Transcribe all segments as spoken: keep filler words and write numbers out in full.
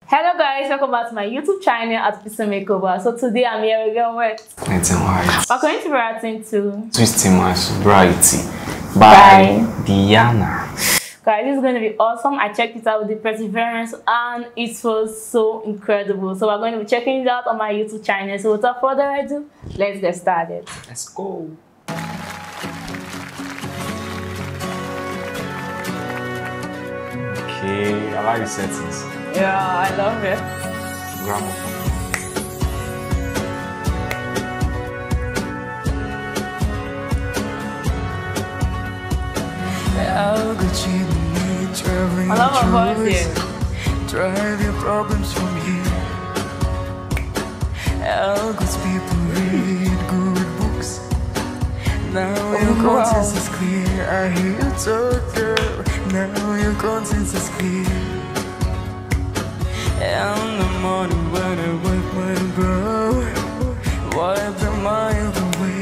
Hello guys, welcome back to my YouTube channel at Twisted Makeover. So today I'm here again with It's in white. We're going to be reacting to Twisting My Sobriety by, by Diana. Guys, this is going to be awesome. I checked it out with the Perseverance and it was so incredible. So we're going to be checking it out on my YouTube channel. So without further ado, let's get started. Let's go. Okay, I like the settings. Yeah, I love it. Gramophone. I love her voice here. Drive your problems from here. How good people read good books. Now oh, your wow. conscience is clear. I hear you talk, girl. Now your conscience is clear. In the morning when I wipe my brow, wipe the miles away.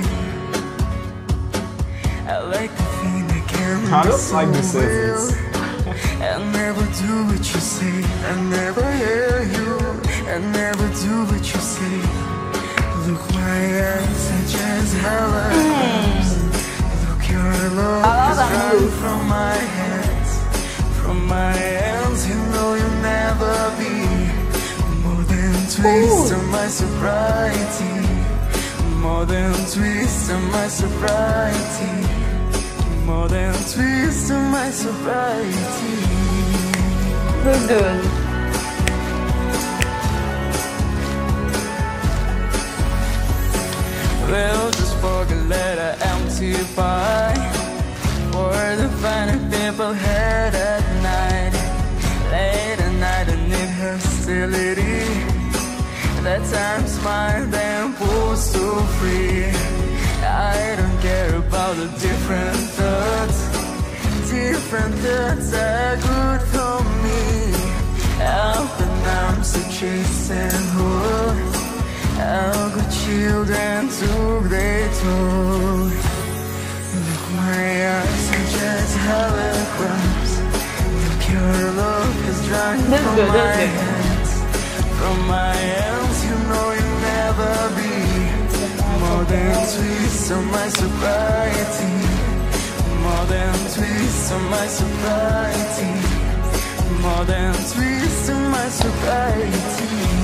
I like the thing that carries I don't so like the settings. I never do what you say. I never hear you. I never do what you say. Look, my eyes are just holograms. Look, your love is running from my hands. From my hands, you know you'll never be more than twist of my sobriety. More than twist of my sobriety. More than twist of my sobriety. We're good. We'll just forget let her empty pie for the funny people heard at night. Late at night I need hostility. That time smile then pulls so free. I don't care about the different thoughts. Different thoughts are good for me. Open arms to chase and hold. How good children took they told. Look, my eyes are just holograms. Look, your love is drawing from good, my hands. From my hands, you know you'll never be more than twist of my sobriety. More than twist of my sobriety. More than twist of my sobriety.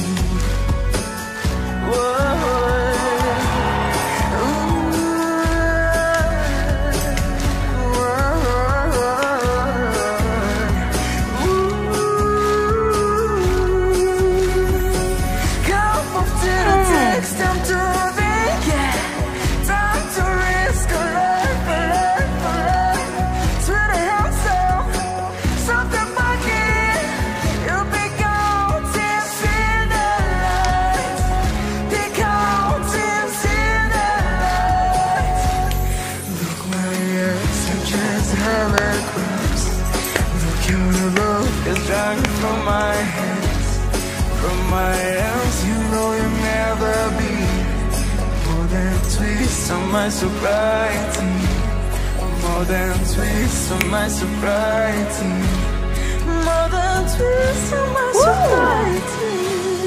From my hands, from my hands, you know you'll never be more than twist of my sobriety. More than twist of my sobriety. More than twist of my sobriety.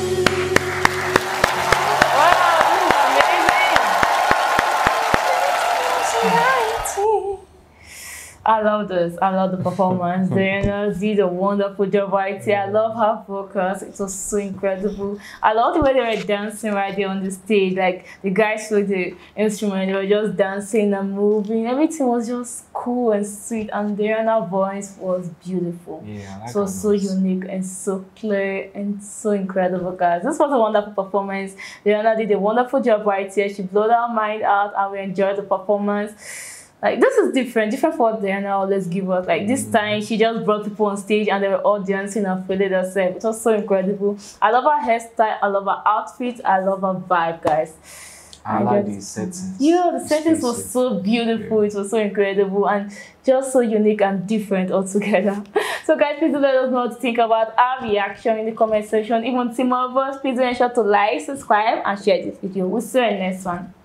I love this. I love the performance. Diana did a wonderful job right here. I love her focus. It was so incredible. I love the way they were dancing right there on the stage. Like the guys with the instrument, they were just dancing and moving. Everything was just cool and sweet. And Diana's voice was beautiful. Yeah, I like so so voice. Unique and so clear and so incredible, guys. This was a wonderful performance. Diana did a wonderful job right here. She blew our mind out, and we enjoyed the performance. Like, this is different, different for what Diana always give us. Like, this time, she just brought people on stage and they were all dancing and feeling themselves. It was so incredible. I love her hairstyle, I love her outfit, I love her vibe, guys. I, I like the settings. Yeah, the settings was so beautiful, yeah. It was so incredible and just so unique and different altogether. So guys, please do let us know what to think about our reaction in the comment section. Even see more of us, please make sure to like, subscribe, and share this video. We'll see you in the next one.